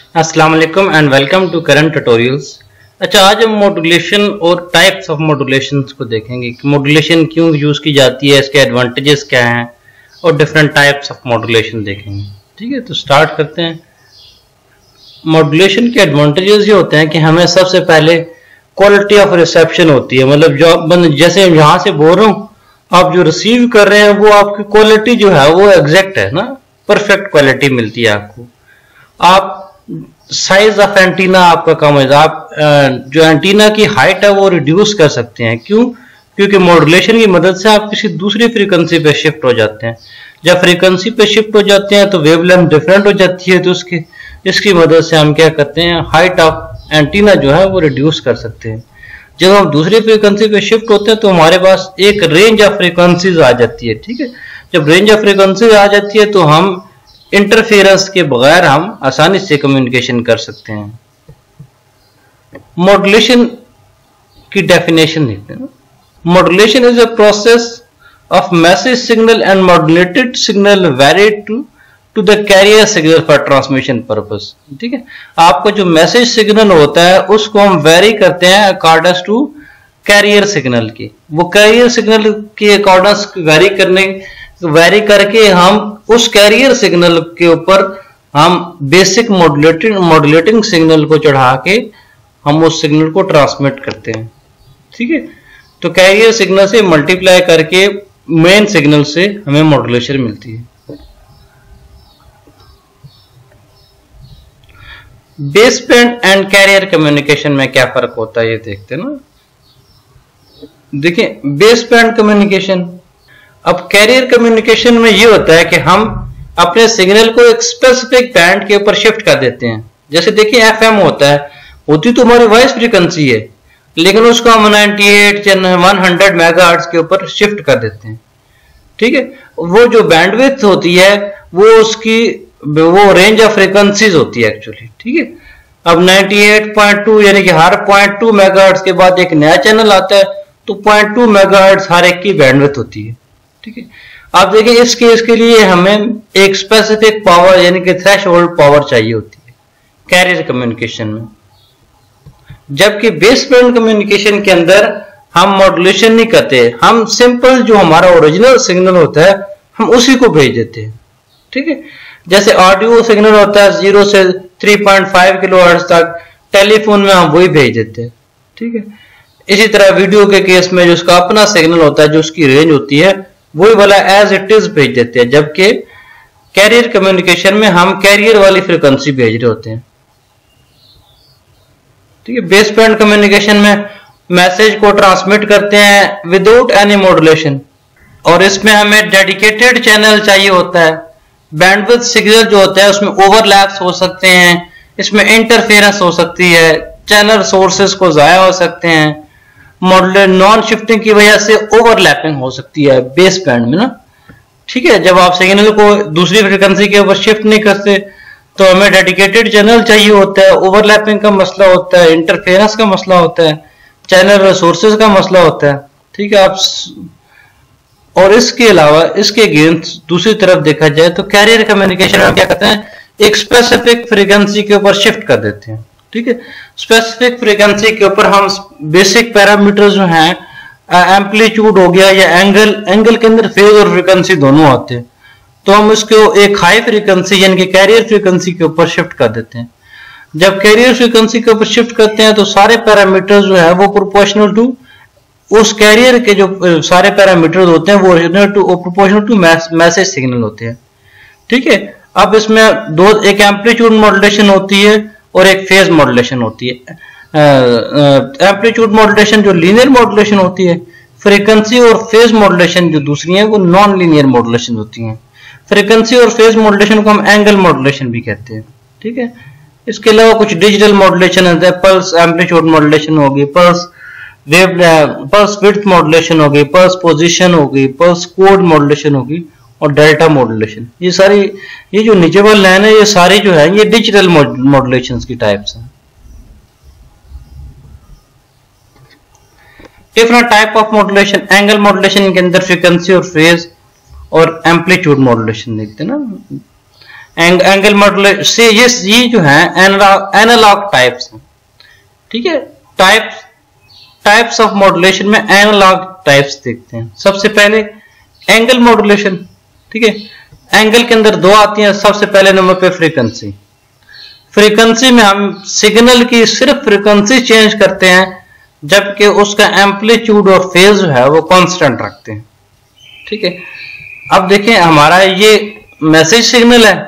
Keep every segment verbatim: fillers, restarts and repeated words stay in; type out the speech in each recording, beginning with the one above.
अस्सलाम वालेकुम and welcome to current tutorials. अच्छा, आज हम मॉड्यूलेशन और टाइप्स ऑफ मॉड्यूलेशन को देखेंगे कि मॉड्यूलेशन क्यों यूज़ की जाती है, इसके एडवांटेजेस क्या हैं और डिफरेंट टाइप्स ऑफ मॉड्यूलेशन देखेंगे। ठीक है, तो स्टार्ट करते हैं। मॉड्यूलेशन के एडवांटेजेस ये होते हैं कि हमें सबसे पहले क्वालिटी ऑफ रिसेप्शन होती है, मतलब जो जैसे यहाँ से बोल रहा हूँ, आप जो रिसीव कर रहे हैं वो आपकी क्वालिटी जो है वो एग्जैक्ट है ना, परफेक्ट क्वालिटी मिलती है आपको। आप साइज ऑफ एंटीना आपका कम है, आप जो एंटीना की हाइट है वो रिड्यूस कर सकते हैं। क्यों? क्योंकि मॉड्यूलेशन की मदद से आप किसी दूसरी फ्रीक्वेंसी पे शिफ्ट हो जाते हैं। जब फ्रीक्वेंसी पे शिफ्ट हो जाते हैं तो वेवलेंथ डिफरेंट हो जाती है, तो उसकी इसकी मदद से हम क्या करते हैं, हाइट ऑफ एंटीना जो है वो रिड्यूस कर सकते हैं। जब हम दूसरी फ्रीक्वेंसी पे शिफ्ट होते हैं तो हमारे पास एक रेंज ऑफ फ्रीक्वेंसीज आ जाती है। ठीक है, जब रेंज ऑफ फ्रीक्वेंसीज आ जाती है तो हम इंटरफेरेंस के बगैर हम आसानी से कम्युनिकेशन कर सकते हैं। मॉड्यूलेशन की डेफिनेशन देखते हैं। Modulation is a process of message signal and modulated signal varied to to the carrier signal for transmission purpose. ठीक है, आपका जो मैसेज सिग्नल होता है उसको हम वेरी करते हैं अकॉर्डिंग टू कैरियर सिग्नल की। वो कैरियर सिग्नल के अकॉर्डिंग वेरी करने वेरी करके हम उस कैरियर सिग्नल के ऊपर हम बेसिक मॉड्यूलेटिंग मॉड्यूलेटिंग सिग्नल को चढ़ा के हम उस सिग्नल को ट्रांसमिट करते हैं। ठीक है, तो कैरियर सिग्नल से मल्टीप्लाई करके मेन सिग्नल से हमें मॉड्यूलेशन मिलती है। Base band and carrier communication में क्या फर्क होता है ये देखते हैं ना। देखिए, बेस बैंड कम्युनिकेशन, अब कैरियर कम्युनिकेशन में ये होता है कि हम अपने सिग्नल को एक स्पेसिफिक बैंड के ऊपर शिफ्ट कर देते हैं। जैसे देखिए एफएम होता है, होती तो हमारी वॉइस फ्रीक्वेंसी है, लेकिन उसको हम अट्ठानवे या सौ मेगाहर्ट्ज के ऊपर शिफ्ट कर देते हैं। ठीक है, वो जो बैंडविड्थ होती है वो उसकी वो रेंज ऑफ फ्रीक्वेंसीज होती है एक्चुअली। ठीक है, अब अट्ठानवे पॉइंट दो यानी कि हर zero point two मेगाहर्ट्ज के बाद एक नया चैनल आता है, तो zero point two मेगाहर्ट्ज हर एक की बैंडविड्थ होती है। ठीक है, आप देखिए इस केस के लिए हमें एक स्पेसिफिक पावर यानी कि थ्रेशोल्ड पावर चाहिए होती है कैरियर कम्युनिकेशन में। जबकि बेस बैंड कम्युनिकेशन के अंदर हम मॉड्यूलेशन नहीं करते, हम सिंपल जो हमारा ओरिजिनल सिग्नल होता है हम उसी को भेज देते हैं। ठीक है, जैसे ऑडियो सिग्नल होता है जीरो से तीन पॉइंट पाँच किलोहर्ट्ज तक, टेलीफोन में हम वही भेज देते हैं। ठीक है, इसी तरह वीडियो के केस में जो उसका अपना सिग्नल होता है, जो उसकी रेंज होती है, वही वाला एज इट इज भेज देते हैं। जबकि कैरियर कम्युनिकेशन में हम कैरियर वाली फ्रीक्वेंसी भेज रहे होते हैं। ठीक है, बेस बैंड कम्युनिकेशन में मैसेज को ट्रांसमिट करते हैं विदाउट एनी मॉड्यूलेशन, और इसमें हमें डेडिकेटेड चैनल चाहिए होता है। बैंडविड्थ सिग्नल जो होता है उसमें ओवरलैप्स हो सकते हैं, इसमें इंटरफेरेंस हो सकती है, चैनल सोर्सेज को जाया हो सकते हैं, मॉड्यूलर नॉन शिफ्टिंग की वजह से ओवरलैपिंग हो सकती है बेस बैंड में ना। ठीक है, जब आप सिग्नल को दूसरी फ्रीक्वेंसी के ऊपर शिफ्ट नहीं करते तो हमें डेडिकेटेड चैनल चाहिए होता है, ओवरलैपिंग का मसला होता है, इंटरफेरेंस का मसला होता है, चैनल रिसोर्सेज का मसला होता है। ठीक है, आप और इसके अलावा इसके अगेंस्ट दूसरी तरफ देखा जाए तो कैरियर कम्युनिकेशन में क्या करते हैं, एक स्पेसिफिक फ्रीक्वेंसी के ऊपर शिफ्ट कर देते हैं। ठीक है, स्पेसिफिक फ्रीक्वेंसी के ऊपर हम बेसिक पैरामीटर जो हैं, एम्पलीट्यूड हो गया या एंगल, एंगल के अंदर फेज और फ्रीक्वेंसी दोनों आते हैं, तो हम उसको एक हाई फ्रीक्वेंसी यानी कि कैरियर फ्रीक्वेंसी के ऊपर शिफ्ट कर देते हैं। जब कैरियर फ्रीक्वेंसी के ऊपर शिफ्ट करते हैं तो सारे पैरामीटर जो है वो प्रोपोर्शनल टू उस कैरियर के जो सारे पैरामीटर होते हैं वो to proportional to message signal होते हैं। ठीक है, अब इसमें दो, एक एम्पलीट्यूड मॉड्यूलेशन होती है और एक फेज मॉड्यूलेशन होती है। एम्पलीट्यूड मॉड्यूलेशन जो लीनियर मॉड्यूलेशन होती है, फ्रीक्वेंसी और फेज मॉड्यूलेशन जो दूसरी है वो नॉन लीनियर मॉड्यूलेशन होती हैं। फ्रीक्वेंसी और फेज मॉड्यूलेशन को हम एंगल मॉड्यूलेशन भी कहते हैं। ठीक है, इसके अलावा कुछ डिजिटल मॉड्यूलेशन होते हैं, पल्स एम्पलीट्यूड मॉड्यूलेशन होगी, pulse wave pulse width modulation होगी, पल्स पोजीशन होगी, पल्स कोड मॉड्यूलेशन होगी और डेल्टा मॉड्यूलेशन। ये सारी ये जो नीचे वाली लाइन है ये सारी जो है ये डिजिटल मॉड्यूलेशन की टाइप्स हैं। Different type of modulation, angle modulation के अंदर फ्रीक्वेंसी और फेज और एम्पलीट्यूड मॉड्यूलेशन देखते हैं ना। एंगल मॉड्यूलेशन से ये ये जो है एनालॉग टाइप्स हैं, ठीक है। टाइप्स टाइप्स ऑफ मॉड्यूलेशन में एनालॉग टाइप्स देखते हैं। सबसे पहले एंगल मॉड्यूलेशन, ठीक है। एंगल के अंदर दो आती हैं। सबसे पहले नंबर पे फ्रीक्वेंसी। फ्रीक्वेंसी में हम सिग्नल की सिर्फ फ्रीक्वेंसी चेंज करते हैं, जबकि उसका एम्पलीट्यूड और फेज जो है वो कांस्टेंट रखते हैं, ठीक है। अब देखें, हमारा ये मैसेज सिग्नल है,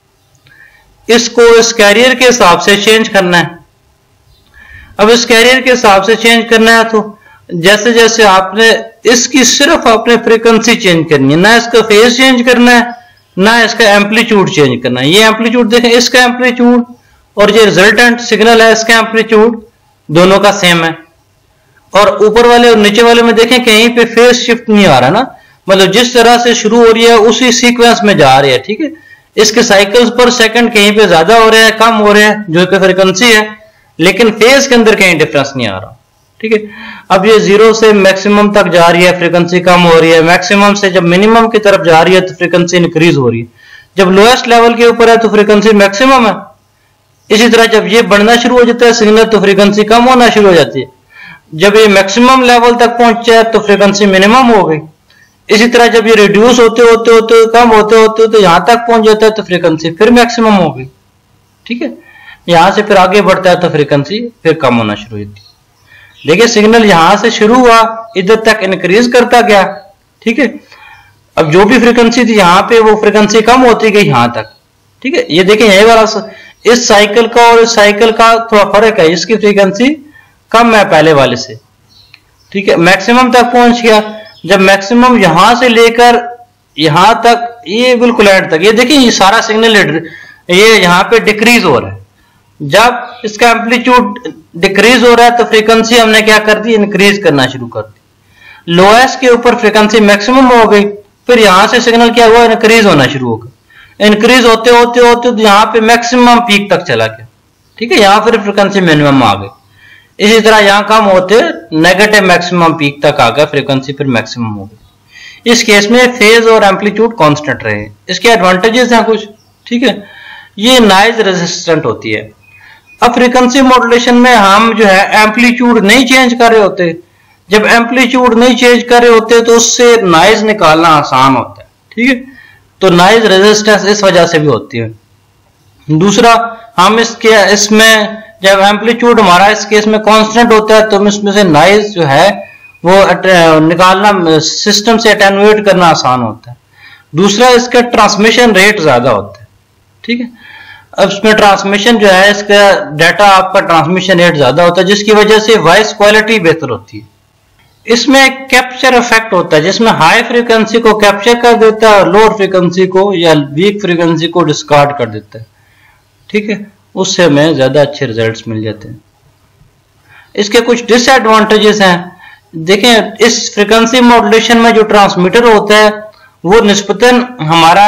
इसको इस कैरियर के हिसाब से चेंज करना है। अब इस कैरियर के हिसाब से चेंज करना है तो जैसे जैसे आपने इसकी सिर्फ आपने फ्रीक्वेंसी चेंज करनी है, ना इसका फेज चेंज करना है, ना इसका एम्पलीट्यूड चेंज करना है। ये एम्पलीट्यूड देखें, इसका एम्पलीट्यूड और ये रिजल्टेंट सिग्नल है, इसका एम्पलीट्यूड दोनों का सेम है। और ऊपर वाले और नीचे वाले में देखें कहीं पे फेज शिफ्ट नहीं आ रहा ना, मतलब जिस तरह से शुरू हो रही है उसी सीक्वेंस में जा रही है, ठीक है। इसके साइकिल्स पर सेकंड कहीं पे ज्यादा हो रहे हैं, कम हो रहे हैं, जो कि फ्रीक्वेंसी है, लेकिन फेज के अंदर कहीं डिफरेंस नहीं आ रहा, ठीक है। अब ये जीरो से मैक्सिमम तक जा रही है, फ्रीक्वेंसी कम हो रही है। मैक्सिमम से जब मिनिमम की तरफ जा रही है तो फ्रीक्वेंसी इंक्रीज हो रही है। जब लोएस्ट लेवल के ऊपर है तो फ्रीक्वेंसी मैक्सिमम है। इसी तरह जब ये बढ़ना शुरू हो जाता है सिग्नल तो फ्रीक्वेंसी कम होना शुरू हो जाती है। जब ये मैक्सिमम लेवल तक पहुंच जाए तो फ्रीक्वेंसी मिनिमम हो गई। इसी तरह जब ये रिड्यूस होते होते होते कम होते होते तो यहां तक पहुंच जाता है तो फ्रीक्वेंसी फिर मैक्सिमम हो गई, ठीक है। यहां से फिर आगे बढ़ता है तो फ्रीक्वेंसी फिर कम होना शुरू होती है। देखिए सिग्नल यहां से शुरू हुआ, इधर तक इंक्रीज करता गया, ठीक है। अब जो भी फ्रीक्वेंसी थी यहां पे वो फ्रीक्वेंसी कम होती गई यहां तक, ठीक है। ये देखें यही वाला इस साइकिल का और इस साइकिल का थोड़ा फर्क है, इसकी फ्रीक्वेंसी कम है पहले वाले से, ठीक है। मैक्सिमम तक पहुंच गया। जब मैक्सिमम यहां से लेकर यहां तक, ये बिल्कुल एंड तक, ये देखिए ये सारा सिग्नल ये यहां पे डिक्रीज हो रहा है। जब इसका एम्पलीट्यूड डिक्रीज हो रहा है तो फ्रीक्वेंसी हमने क्या कर दी, इंक्रीज करना शुरू कर दी। लोएस्ट के ऊपर फ्रीक्वेंसी मैक्सिमम हो गई, फिर यहां से सिग्नल क्या हुआ, इंक्रीज होना शुरू हो गया। इंक्रीज होते होते होते तो यहां पे मैक्सिमम पीक तक चला गया, ठीक है। यहां फिर फ्रीक्वेंसी मिनिमम आ गई। इसी तरह यहां कम होते नेगेटिव मैक्सिमम पीक तक आ गया, फ्रीक्वेंसी फिर मैक्सिमम हो गई। इस केस में फेज और एम्पलीट्यूड कांस्टेंट रहे। इसके एडवांटेजेस हैं कुछ, ठीक है। ये नॉइज रेजिस्टेंट होती है। अब फ्रीक्वेंसी मॉड्यूलेशन में हम जो है एम्पलीट्यूड नहीं चेंज कर रहे होते। जब एम्पलीट्यूड नहीं चेंज कर रहे होते तो उससे नॉइज निकालना आसान होता है, ठीक है। तो नॉइज रेजिस्टेंस इस वजह से भी होती है। दूसरा, हम इसके इसमें जब एम्पलीट्यूड हमारा इस केस में कांस्टेंट होता है तो हम इसमें से नॉइज जो है वो निकालना, सिस्टम से अटेन्यूएट करना आसान होता है। दूसरा, इसका ट्रांसमिशन रेट ज्यादा होता है, ठीक है। अब इसमें ट्रांसमिशन जो है, इसका डाटा आपका ट्रांसमिशन रेट ज्यादा होता है, जिसकी वजह से वॉइस क्वालिटी बेहतर होती है। इसमें एक कैप्चर इफेक्ट होता है जिसमें हाई फ्रीक्वेंसी को कैप्चर कर देता है और लोअर फ्रीक्वेंसी को या वीक फ्रीक्वेंसी को डिस्कार्ड कर देता है, ठीक है। उससे हमें ज्यादा अच्छे रिजल्ट्स मिल जाते हैं। इसके कुछ डिसएडवांटेजेस हैं। देखें, इस फ्रीक्वेंसी मॉड्यूलेशन में जो ट्रांसमीटर होता है वो निस्बतन हमारा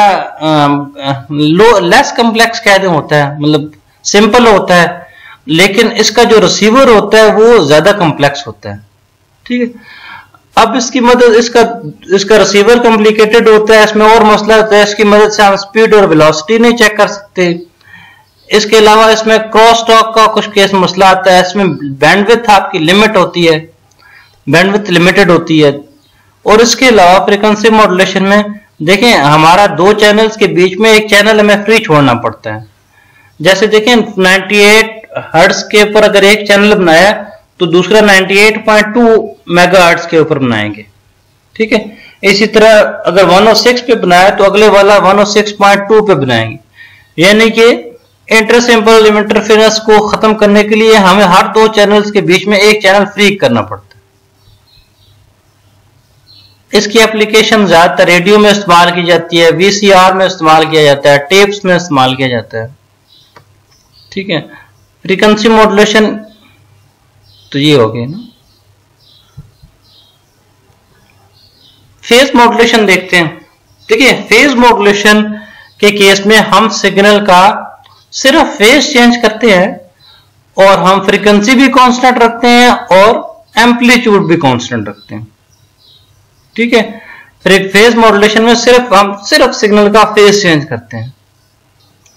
लो लेस कम्प्लेक्स कहते होता है, मतलब सिंपल होता है, लेकिन इसका जो रिसीवर होता है वो ज्यादा कम्प्लेक्स होता है, ठीक है। अब इसकी मदद इसका इसका रिसीवर कॉम्प्लिकेटेड होता है, इसमें और मसला होता है। इसकी मदद से हम स्पीड और वेलोसिटी नहीं चेक कर सकते। इसके अलावा इसमें क्रॉस टॉक का कुछ केस मसला आता है। इसमें बैंडविड्थ आपकी लिमिट होती है, बैंडविड्थ लिमिटेड होती है। और इसके अलावा फ्रीक्वेंसी मॉड्यूलेशन में देखें, हमारा दो चैनल्स के बीच में एक चैनल हमें फ्री छोड़ना पड़ता है। जैसे देखें अट्ठानवे हर्ट्ज के ऊपर अगर एक चैनल बनाया तो दूसरा अट्ठानवे पॉइंट दो मेगाहर्ट्ज के ऊपर बनाएंगे, ठीक है। इसी तरह अगर एक सौ छह पे बनाया तो अगले वाला एक सौ छह पॉइंट दो पे बनाएंगे। यानी कि इंटर सिंपल इंटरफेरेंस को खत्म करने के लिए हमें हर दो चैनल्स के बीच में एक चैनल फ्री करना पड़ता है। इसकी एप्लीकेशन ज्यादातर रेडियो में इस्तेमाल की जाती है, वीसीआर में इस्तेमाल किया जाता है, टेप्स में इस्तेमाल किया जाता है, ठीक है। फ्रीक्वेंसी मॉड्यूलेशन तो ये हो गया ना। फेज मॉड्यूलेशन देखते हैं। देखिए, फेज मॉड्यूलेशन के केस में हम सिग्नल का सिर्फ फेज चेंज करते हैं और हम फ्रीक्वेंसी भी कांस्टेंट रखते हैं और एम्पलीट्यूड भी कांस्टेंट रखते हैं, ठीक है। फेज मॉड्यूलेशन में सिर्फ हम सिर्फ सिग्नल का फेज चेंज करते हैं।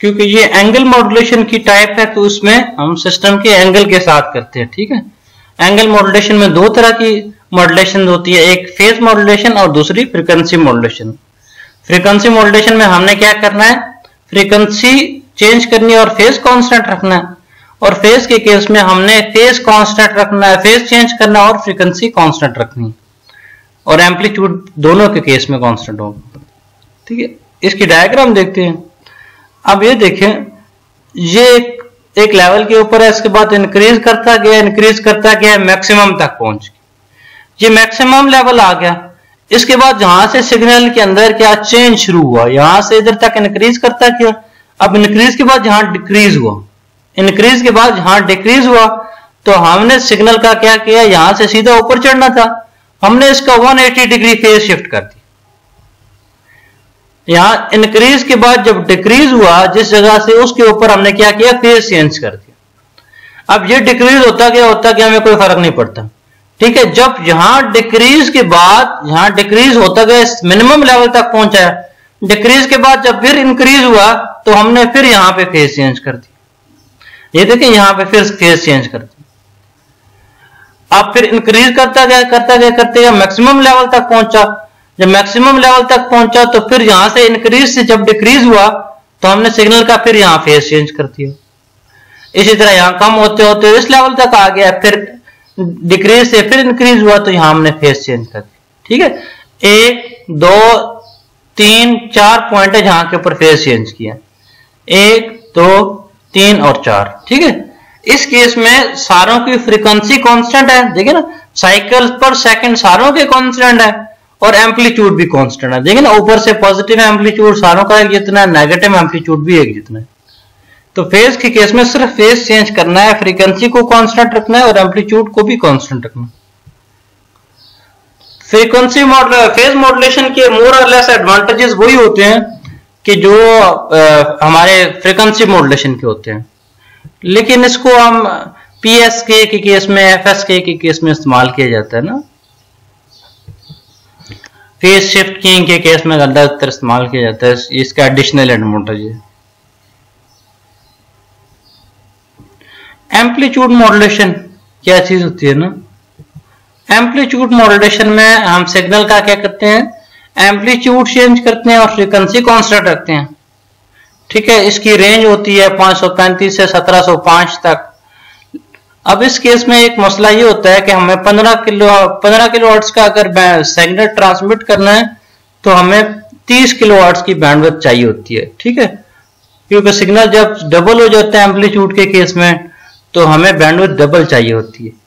क्योंकि ये एंगल मॉड्यूलेशन की टाइप है, तो उसमें हम सिस्टम के एंगल के साथ करते हैं। ठीक है, एंगल मॉड्यूलेशन में दो तरह की मॉड्यूलेशन होती है, एक फेज मॉड्यूलेशन और दूसरी फ्रीक्वेंसी मॉड्यूलेशन। फ्रीक्वेंसी मॉड्यूलेशन में हमने क्या करना है, फ्रीक्वेंसी चेंज करनी है और फेज कांस्टेंट रखना है, और फेज के केस में हमने फेज कांस्टेंट रखना है, फेज चेंज करना है और फ्रीक्वेंसी कांस्टेंट रखनी है, और एम्पलीट्यूड दोनों के केस में कांस्टेंट होगा। ठीक है, इसकी डायग्राम देखते हैं। अब ये देखें, ये एक, एक लेवल के ऊपर है, इसके बाद इंक्रीज करता गया इंक्रीज करता गया मैक्सिमम तक पहुंच गया। ये मैक्सिमम लेवल आ गया। इसके बाद जहां से सिग्नल के अंदर क्या चेंज शुरू हुआ, यहां से इधर तक इंक्रीज करता गया। अब इंक्रीज के बाद जहां डिक्रीज हुआ, इंक्रीज के बाद जहां डिक्रीज हुआ, तो हमने सिग्नल का क्या किया, यहां से सीधा ऊपर चढ़ना था, हमने इसका एक सौ अस्सी डिग्री फेज शिफ्ट कर दिया। यहां इंक्रीज के बाद जब डिक्रीज हुआ जिस जगह से, उसके ऊपर हमने क्या किया, फेज चेंज कर दिया। अब ये डिक्रीज होता गया होता गया, हमें कोई फर्क नहीं पड़ता। ठीक है, जब यहां डिक्रीज के बाद, यहां डिक्रीज होता गया मिनिमम लेवल तक पहुंचा, डिक्रीज के बाद जब फिर इंक्रीज हुआ, तो हमने फिर यहां पे फेज चेंज कर दिया। ये देखिए, यहां पे फिर फेज चेंज कर दिया। अब फिर इंक्रीज करता गया करता गया करते गया मैक्सिमम लेवल तक पहुंचा। जब मैक्सिमम लेवल तक पहुंचा, तो फिर यहां से इंक्रीज से जब डिक्रीज हुआ, तो हमने सिग्नल का फिर यहां फेज चेंज कर दिया। इसी तरह यहां कम होते होते इस लेवल तक आ गया, फिर डिक्रीज से फिर इंक्रीज हुआ, तो यहां हमने फेज चेंज कर दिया। ठीक है, एक दो तीन चार पॉइंट है जहां के ऊपर फेज चेंज किया, एक दो तीन और चार। ठीक है, इस केस में सारों की फ्रीक्वेंसी कांस्टेंट है, देखिए ना, साइकिल पर सेकंड सारों के कांस्टेंट है, और एम्पलीट्यूड भी कांस्टेंट है। देखिए ना, ऊपर से पॉजिटिव एम्पलीट्यूड सारों का एक जितना है, नेगेटिव एम्पलीट्यूड भी एक जितना है। तो फेज के केस में सिर्फ फेज चेंज करना है, फ्रीक्वेंसी को कांस्टेंट रखना है और एम्पलीट्यूड को भी कांस्टेंट रखना है। फ्रीक्वेंसी मॉडल फेज मॉड्यूलेशन के मोर और लेस एडवांटेजेस वही होते हैं कि जो आ, हमारे फ्रीक्वेंसी मॉड्यूलेशन के होते हैं, लेकिन इसको हम पीएसके के केस में, एफएसके के केस में इस्तेमाल किया जाता है ना, फेज शिफ्ट कीइंग के केस में ज्यादातर इस्तेमाल किया जाता है। इसका एडिशनल एडवांटेज है। एम्पलीट्यूड मॉड्यूलेशन क्या चीज होती है ना, एम्पलीट्यूड मॉड्यूलेशन में हम सिग्नल का क्या करते हैं, एम्पलीट्यूड चेंज करते हैं और फ्रीक्वेंसी कांस्टेंट रखते हैं। ठीक है, इसकी रेंज होती है पांच सौ पैंतीस से सत्रह सौ पांच तक। अब इस केस में एक मसला ये होता है कि हमें पंद्रह किलो पंद्रह किलो हर्ट्ज का अगर सिग्नल ट्रांसमिट करना है, तो हमें तीस किलो हर्ट्ज की बैंडविड्थ चाहिए होती है। ठीक है, क्योंकि सिग्नल जब डबल हो जाता है एम्पलीट्यूड के केस में, तो हमें बैंडविड्थ डबल चाहिए होती है।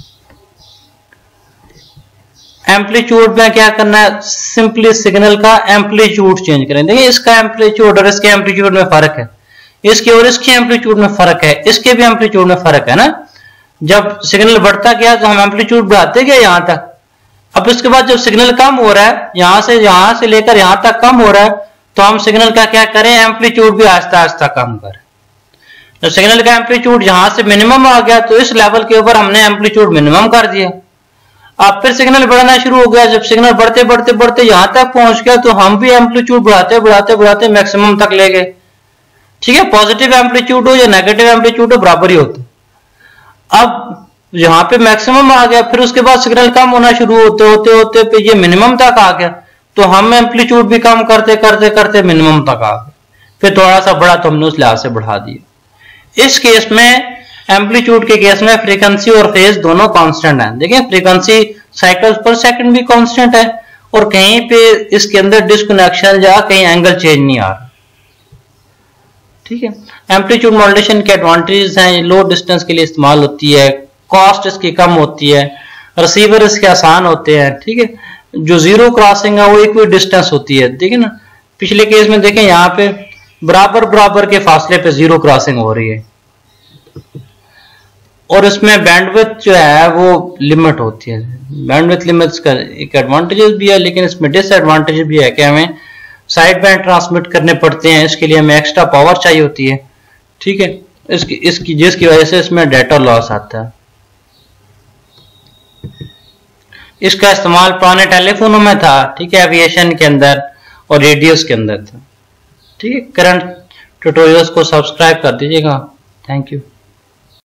एम्पलीट्यूड में क्या करना है, सिंपली सिग्नल का एम्पलीट्यूड चेंज करें। देखिए, इसका एम्पलीट्यूड और इसके एम्पलीट्यूड में फर्क है, इसके और इसके एम्पलीट्यूड में फर्क है, इसके भी एम्पलीट्यूड में फर्क है ना। जब सिग्नल बढ़ता गया तो हम एम्पलीट्यूड बढ़ाते गए यहां तक। अब इसके बाद जब सिग्नल कम हो रहा है, यहां से यहां से लेकर यहां तक कम हो रहा है, तो हम सिग्नल का क्या करें, एम्पलीट्यूड भी आहिस्ता आहिस्ता कम करें। जब सिग्नल का एम्पलीट्यूड यहां से मिनिमम आ गया, तो इस लेवल के ऊपर हमने एम्पलीट्यूड मिनिमम कर दिया। अब फिर सिग्नल बढ़ना शुरू हो गया, जब सिग्नल बढ़ते बढ़ते बढ़ते यहां तक पहुंच गया, तो हम भी एम्पलीट्यूड बढ़ाते बढ़ाते बढ़ाते मैक्सिमम तक ले गए। ठीक है, पॉजिटिव एम्पलीट्यूड हो या नेगेटिव एम्पलीट्यूड हो, बराबर ही होता है। अब यहां पे मैक्सिमम आ गया, फिर उसके बाद सिग्नल कम होना शुरू होते होते होते पे ये मिनिमम तक आ गया, तो हम एम्पलीट्यूड भी कम करते करते करते मिनिमम तक आ गए। फिर थोड़ा सा बढ़ा तो हमने उस लिहाज से बढ़ा दिया। इस केस में, एम्पलीट्यूड के केस में फ्रीक्वेंसी और फेज दोनों कांस्टेंट हैं। देखिए, फ्रीक्वेंसी साइकिल्स पर सेकंड भी कांस्टेंट है, और कहीं पे इसके अंदर डिस्कनेक्शन या कहीं एंगल चेंज नहीं आ रहा। ठीक है, एम्पलीट्यूड मॉड्यूलेशन के एडवांटेजेस हैं, लो डिस्टेंस के लिए इस्तेमाल होती है, कॉस्ट इसकी कम होती है, रिसीवर इसके आसान होते हैं। ठीक है, जो जीरो क्रॉसिंग है वो इक्वी डिस्टेंस होती है। देखिए ना, पिछले केस में देखें, यहाँ पे बराबर बराबर के फासले पे जीरो क्रॉसिंग हो रही है, और इसमें बैंडविड्थ जो है वो लिमिट होती है। बैंडविड्थ लिमिट्स का एक एडवांटेजेस भी है, लेकिन इसमें डिसएडवांटेज भी है कि हमें साइड बैंड ट्रांसमिट करने पड़ते हैं, इसके लिए हमें एक्स्ट्रा पावर चाहिए होती है। ठीक है, इसकी इसकी जिसकी वजह से इसमें डाटा लॉस आता है। इसका इस्तेमाल पुराने टेलीफोनों में था, ठीक है, एविएशन के अंदर और रेडियोस के अंदर था। ठीक है, करंट ट्यूटोरियल्स को सब्सक्राइब कर दीजिएगा। Thank you.